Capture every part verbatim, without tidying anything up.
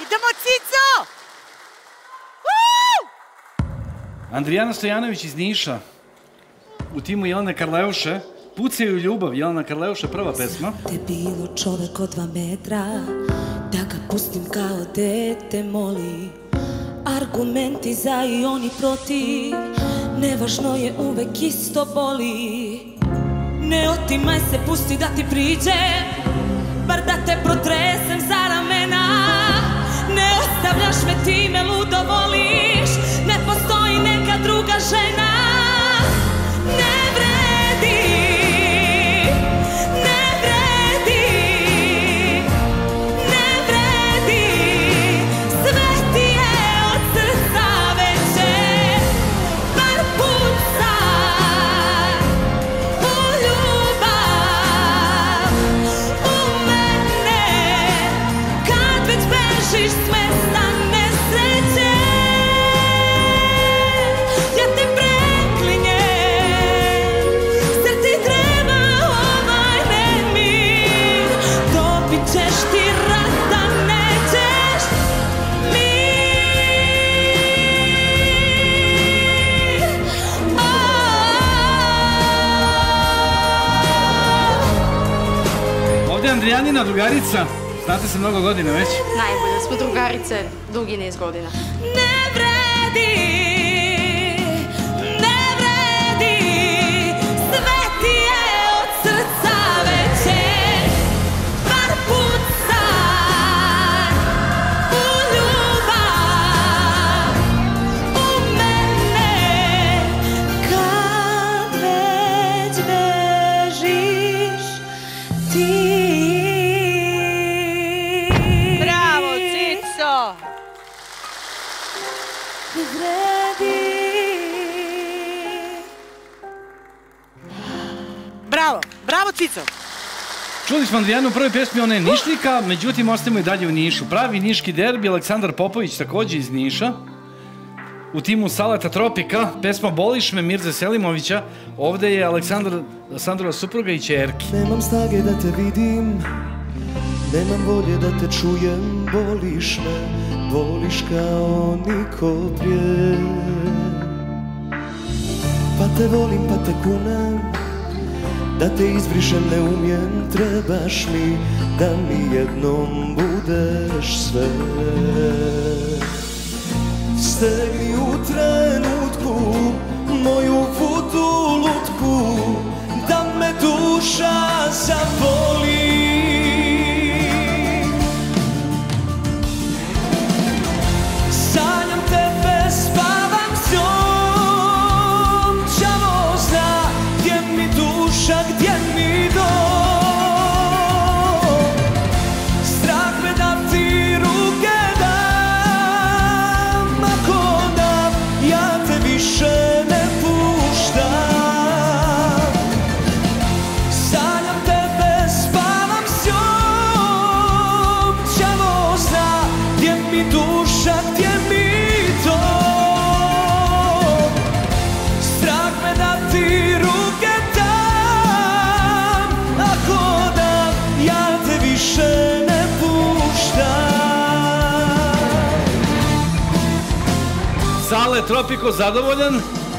Idemo, Cico! Andrijana Stojanović iz Niša, u timu Jelene Karleuše, Pucaju ljubav, Jelena Karleuša, prva pesma. Te bilo čovek od dva metra, da ga pustim kao dete moli. Argumenti za i oni protiv, nevažno je, uvek isto boli. Ne otimaj se, pusti da ti priđe, bar da te protresem za ramena. Ne ostavljaš me, ti me ludo voliš, ne postoji neka druga žena. Ne vredi, ne vredi, ne vredi, sve ti je od srca veće, bar pucaj u ljubav, u mene, kad već bežiš s mesta nesreće. Ja te preklinjem, zar ti treba ovaj nemir? Dobit ćeš ti rat da nećeš mir. Ovdje je Andrijanina drugarica, znate se mnogo godina već. Najbolje smo drugarice dugi niz godina. Ne vredi, ne vredi, sve ti je od srca veće, bar pucaj u ljubav, u mene, kad već bežiš ti. Bravo, Cico! Ne vredi. Bravo, bravo, Cico! Čuli smo Andrijanu u prvoj pesmi, ona je Nišlika, međutim ostajemo i dalje u Nišu. Pravi niški derbi, Aleksandar Popović takođe iz Niša. U timu Saleta Tropika, pesma Boliš me Mirze Selimovića, ovde je Aleksandar, Sandrova supruga i ćerki. Nemam snage da te vidim, nemam volje da te čujem, voliš me, voliš kao niko prije. Pa te volim, pa te kunem, da te izbrišem ne umijem, trebaš mi da mi jednom budeš sve. Stegni u trenutku moju vudu lutku, da me duša zavoli. Sanjam tebe, spavam s njom, đavo zna gdje mi duša, gdje mi dom. Strah me da ti ruke dam, ako dam, ja te više ne puštam. Sanjam tebe, spavam s njom, đavo zna gdje mi duša, gdje mi dom. Strah me da ti ruke dam, ako dam, ja te više ne puštam. Sale Tropiko zadovoljan.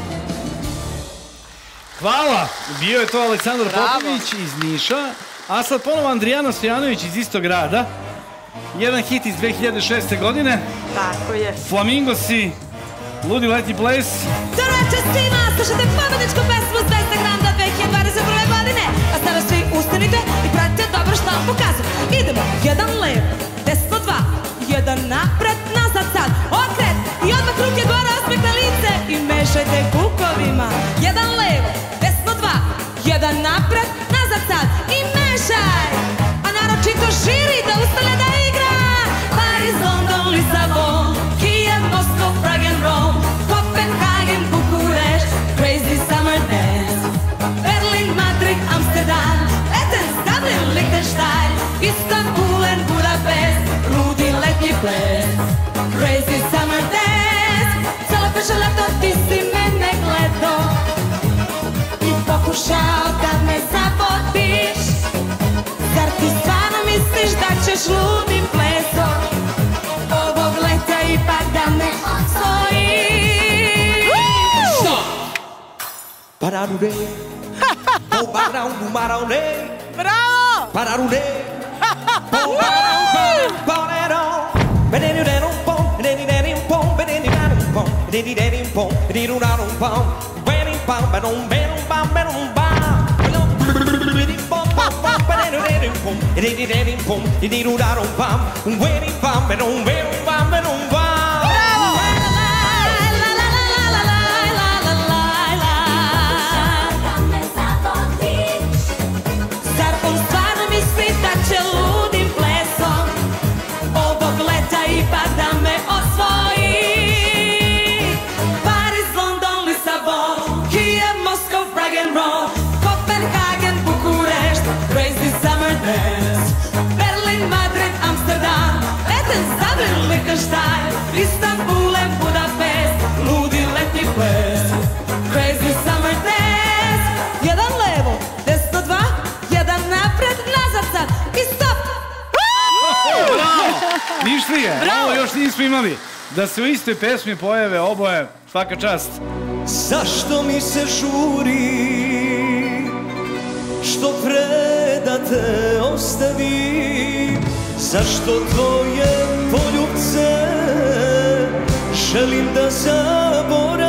Hvala, bio je to Aleksandar Popović iz Niša, a sad ponovo Andrijana Stojanović iz istog grada. Jedan hit iz dve hiljade šeste. godine, Tako je. Flamingosi, Ludi letnji ples. Dobro večer svima, slušajte pobedničku pesmu s dvesta granda dve hiljade dvadeset prve. godine. A sada svi ustanite i pratite dobro što vam pokazujem. Idemo, jedan levo, desno dva, jedan napred, nazad sad, okret i odmah ruke gore, osmeh na lice i mešajte kukovima. Jedan levo, desno dva, jedan napred, nazad sad i mešaj. A naročito žiri da ustane da igra. Paris, London, Lisabon, Kijev, Moskva, Prague and Rome, Copenhagen, Bukurešt, Crazy Summer Dance, Berlin, Madrid, Amsterdam, Athens, Dublin, Liechtenstein, Istanbul and Budapest, Ludi letnji ples, Crazy Summer Dance. Celo peše leto, ti si mene gledo i pokušao da me zavodiš. Zar ti stvarno misliš da ćeš ludim plesom Pararure. Po barão do marauné. Bravo! Pararure. Po barão polerão. Benedirerum pom, benedirerum pom, benedirerum pom, benedirerum pom, benedirerum pom. Benim pam, benum benum pam, benum pam. Benim pom pom pom, benedirerum pom, benedirerum pom, benedirerum pam. Benim pam, benum benum pam, benum pam. Istanbul and Budapest, ludi letnji ples, crazy summer dance. Jedan levo, desno dva, jedan napred, nazad sad i stop! Bravo! Nišlije, ovo još nismo imali. Da se u istoj pesmi pojave oboje, svaka čast. Zašto mi se žuri, što pre da te ostavim? Zašto tvoje poljubce želim da zaboravim?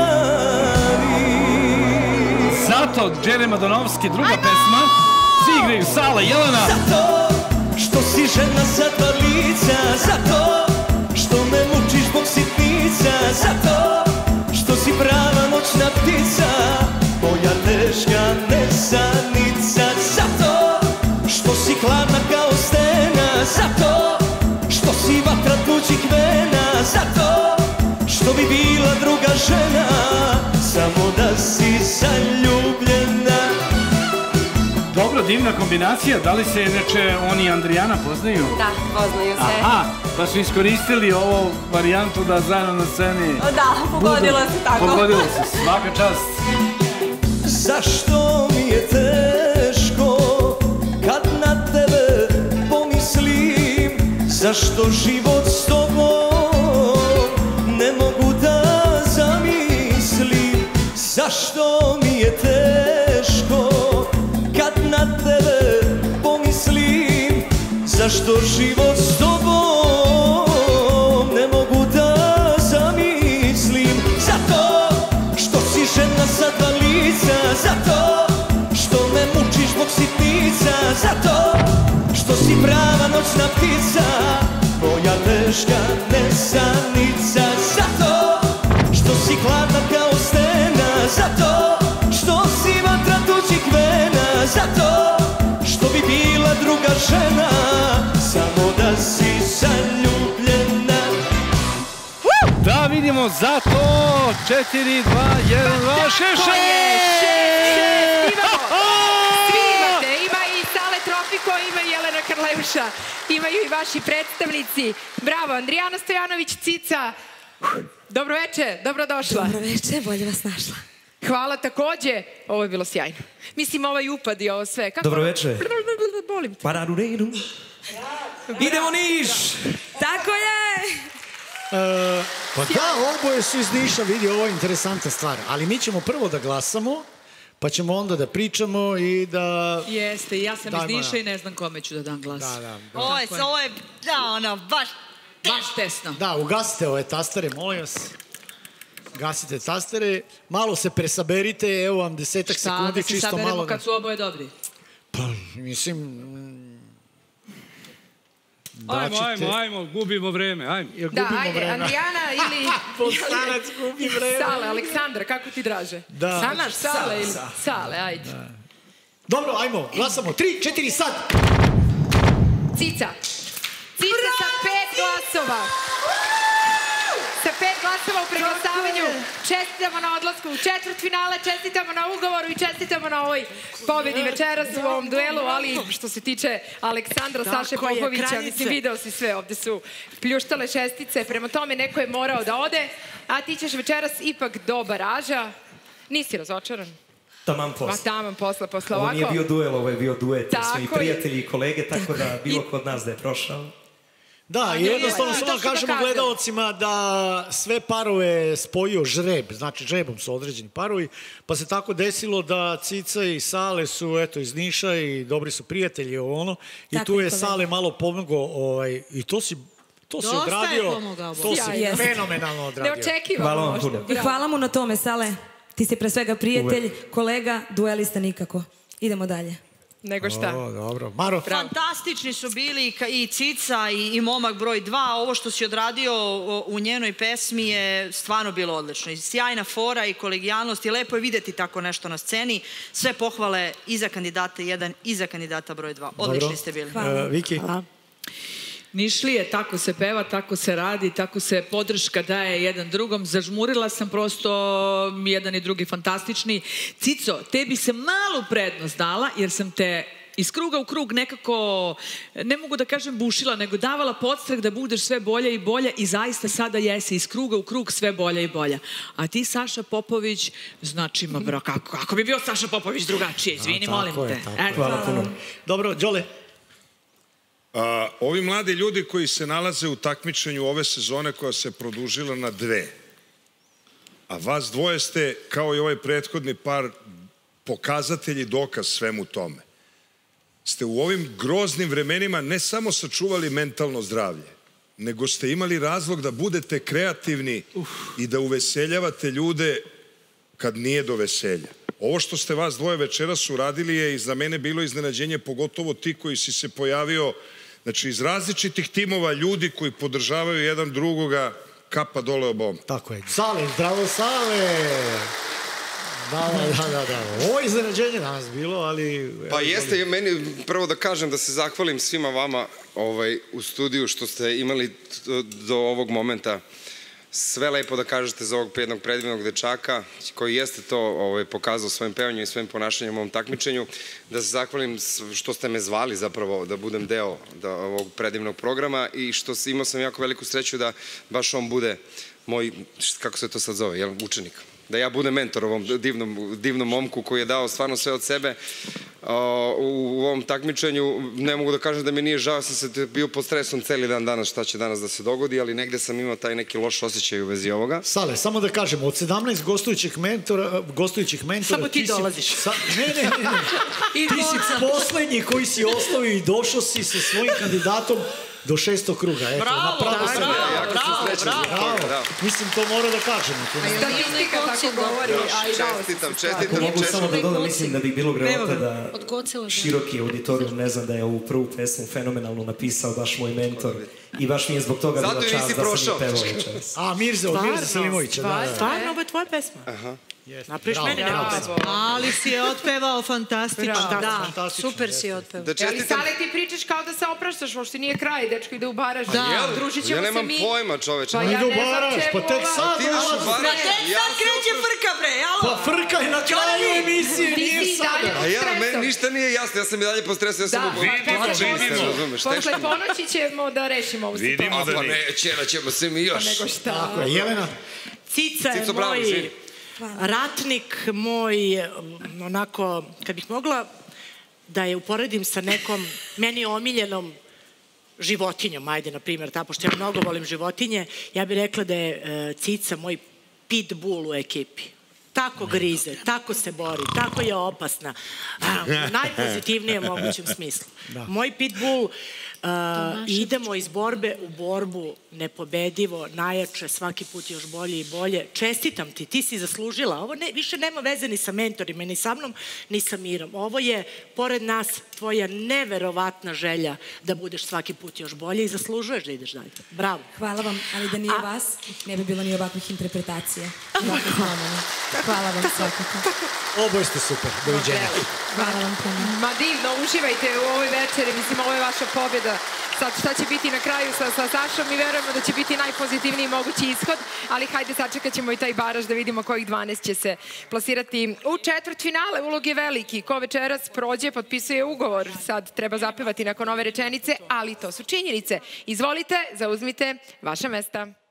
Zato Đere Madonovski, druga pesma. Svi igraju, Sala, Jelena. Zato što si žena sa dva lica. Zato što me mučiš zbog sitnica. Zato što si prava noćna ptica, moja teška nesanica. Zato što si hladna kao stena. Zato što si vatra tuđih vena. Zato što bi bila druga žena, samo da si zaljubljena. Dobro, divna kombinacija. Da li se inače oni i Andrijana poznaju? Da, poznaju se. Aha, pa su iskoristili ovu varijantu da zajedno na sceni... Da, pogodilo se tako. Pogodilo se, svaka čast. Zašto mi je teško kad na tebe pomislim? Zašto život s tobom ne mogu da zamislim? Zašto mi je teško kad na tebe pomislim? Zašto život s tobom ne mogu da zamislim? Zato što si žena sa dva lica. Zato što me mučiš zbog sitnica. Zato što si prava noćna ptica, moja teška nesanica. Zato što si hladna kao stena. Zato što si vatra tuđih vena. Zato što bi bila druga žena, samo da si zaljubljena. Da vidimo za to. četiri, dva, jedan, dva, šest, šest! Svi imate, ima i Sale Tropiko, ima i Jelena Karleuša, imaju i vaši predstavnici. Bravo, Andrijana Stojanović, Cica. Dobro veče, dobrodošla. Dobro veče, bolje vas našla. Hvala takođe, ovo je bilo sjajno. Mislim, ovaj upad i ovo sve. Dobro veče. Bolim te. Pararureru. Idemo Niš! Tako je! Pa da, oboje su iz Niša, vidi, ovo je interesantna stvar. Ali mi ćemo prvo da glasamo, pa ćemo onda da pričamo i da... Jeste, ja sam iz Niša i ne znam kome ću da dam glas. Da, da. Ovo je, ovo je, da, ono, baš... Baš tesno. Da, ugasite ove tastere, molim vas. Gasite tastere, malo se presaberite, evo vam desetak sekundi, čisto malo... Šta, da se saberemo kad su oboje dobri? Pa, mislim... Ajmo, ajmo, ajmo, gubimo vreme, ajmo. Da, ajde, Andrijana ili... Postanac gubi vreme. Sale, Aleksandra, kako ti draže? Da. Samaš, Sale ili... Sale, ajde. Dobro, ajmo, glasamo. Tri, četiri, sad! Cica. Cica sa pet glasova. Sa pet glasova u preglasavanju. Čestitamo na odlasku u četvrt finale, čestitamo na ugovoru i čestitamo na ovoj pobedi večeras u ovom duelu, ali što se tiče Aleksandra, Saše Popovića, mislim, video si sve, ovde su pljuštale šestice, prema tome neko je morao da ode, a ti ćeš večeras ipak do baraža. Nisi razočaran? Taman posla. Ma taman posla, posla ovako. Ovo nije bio duel, ovo je bio duet. Tako Smo i prijatelji i kolege, tako da bilo kod nas da je prošao. Da, jednostavno samo da kažemo gledalcima da sve parove spojio žreb, znači žrebom su određeni parovi, pa se tako desilo da Cica i Sale su eto iz Niša i dobri su prijatelji ono i tu je Sale malo pomogao i to si to si odradio, to si fenomenalno odradio. Neočekivano možda. I hvala mu na tome, Sale. Ti si pre svega prijatelj, kolega, duelista nikako. Idemo dalje. Nego šta? O, dobro. Maro? Fantastični su bili i Cica i momak broj dva. Ovo što si odradio u njenoj pesmi je stvarno bilo odlično. I sjajna fora i kolegijalnost i lepo je vidjeti tako nešto na sceni. Sve pohvale i za kandidata jedan i za kandidata broj dva. Odlični ste bili. Viki? Nišlije, tako se peva, tako se radi, tako se podrška daje jedan drugom. Zažmurila sam prosto, jedan i drugi fantastični. Cico, tebi se malu prednost dala jer sam te iz kruga u krug nekako, ne mogu da kažem bušila, nego davala podstrek da budeš sve bolja i bolja i zaista sada jesi iz kruga u krug sve bolja i bolja. A ti, Saša Popović, znači, ma bro, kako, kako bi bio Saša Popović drugačije, izvini, molim te. Hvala puno. Dobro, Đole? A, ovi mladi ljudi koji se nalaze u takmičenju ove sezone koja se produžila na dve, a vas dvoje ste, kao i ovaj prethodni par, pokazatelji dokaz svemu tome. Ste u ovim groznim vremenima ne samo sačuvali mentalno zdravlje, nego ste imali razlog da budete kreativni i da uveseljavate ljude kad nije do veselja. Ovo što ste vas dvoje večeras uradili je i za mene bilo iznenađenje, pogotovo ti koji si se pojavio, znači iz različitih timova ljudi koji podržavaju jedan drugoga, kapa dole obom. Tako je. Sale, zdravo Sale! Da, da, da, da. Ovo je iznenađenje danas bilo, ali... Pa jeste, meni prvo da kažem da se zahvalim svima vama u studiju što ste imali do ovog momenta sve lepo da kažete za ovog jednog predivnog dečaka koji jeste to pokazao svojim pevanjem i svojim ponašanjem u ovom takmičenju. Da se zahvalim što ste me zvali zapravo da budem deo ovog predivnog programa i što imao sam jako veliku sreću da baš on bude moj, kako se to sad zove, učenik. Da ja budem mentor ovom divnom momku koji je dao stvarno sve od sebe u ovom takmičenju. Ne mogu da kažem da mi nije žao, sam se bio pod stresom celi dan danas šta će danas da se dogodi, ali negde sam imao taj neki loš osjećaj u vezi ovoga. Sale, samo da kažem, od sedamnaest gostujućih mentora... Samo ti dolaziš. Ne, ne, ne. Ti si poslednji koji si ostao i došao si sa svojim kandidatom do šestog kruga. Bravo, bravo, bravo, bravo. Mislim, to mora da kažemo. Statistika tako govori. Čestitam, čestitam. Ako mogu samo da dodam, mislim da bi bilo grevota da široki auditorijum ne zna da je ovu prvu pesmu fenomenalno napisao baš moj mentor i baš mi je zbog toga bila čast da sam je pevao večeras. A, Mirza, od Mirza Selimovića. Stvarno, ovo je tvoja pesma. Napriš meni neku pesmu. Ali si je otpevao fantastično. Da, super si je otpevao. Ali Sale, ti pričaš kao da se opraštaš, uopšte nije kraj, dečko ide u baraž. Družit ćemo se mi. Ja nemam pojma, čoveče. Pa ja ne znam čemu ova... tek sad kreće frka, bre, jalo? Pa frka je na kraju emisije, nije sada. A ja, meni ništa nije jasno, ja sam i dalje po stresu, ja sam u plaću. Posle ponoći ćemo da rešimo ovu situaciju. Vidimo da nije. Čera ćemo se mi još. Pa nego šta. Jelena? Cica je moj ratnik, moj, onako, kad bih mogla da je uporedim sa nekom meni omiljenom životinjom, ajde, na primjer, ta, pošto ja mnogo volim životinje, ja bih rekla da je Cica moj pitbull u ekipi. Tako grize, tako se bori, tako je opasna. U najpozitivnijem mogućem smislu. Moj pitbull, idemo iz borbe u borbu, nepobedivo, najjače, svaki put još bolje i bolje. Čestitam ti, ti si zaslužila. Ovo više nema veze ni sa mentorima, ni sa mnom, ni sa Mirom. Ovo je, pored nas, tvoja neverovatna želja da budeš svaki put još bolje i zaslužuješ da ideš dalje. Bravo. Hvala vam, ali da nije vas, ne bi bilo ni ovakvih interpretacija. Hvala vam svakako. Oboje ste super, doviđenja. Hvala vam puno. Ma divno, uživajte u ovoj večeri, mislim, ovo je vaša pobjeda. Sad šta će biti na kraju sa Sašom, mi verujemo da će biti najpozitivniji mogući ishod, ali hajde sačekat ćemo i taj baraž da vidimo kojih dvanaest će se plasirati u četvrt finale. Ulog je veliki, ko večeras prođe, potpisuje ugovor. Sad treba zapevati nakon ove rečenice, ali to su činjenice. Izvolite, zauzmite vaša mesta.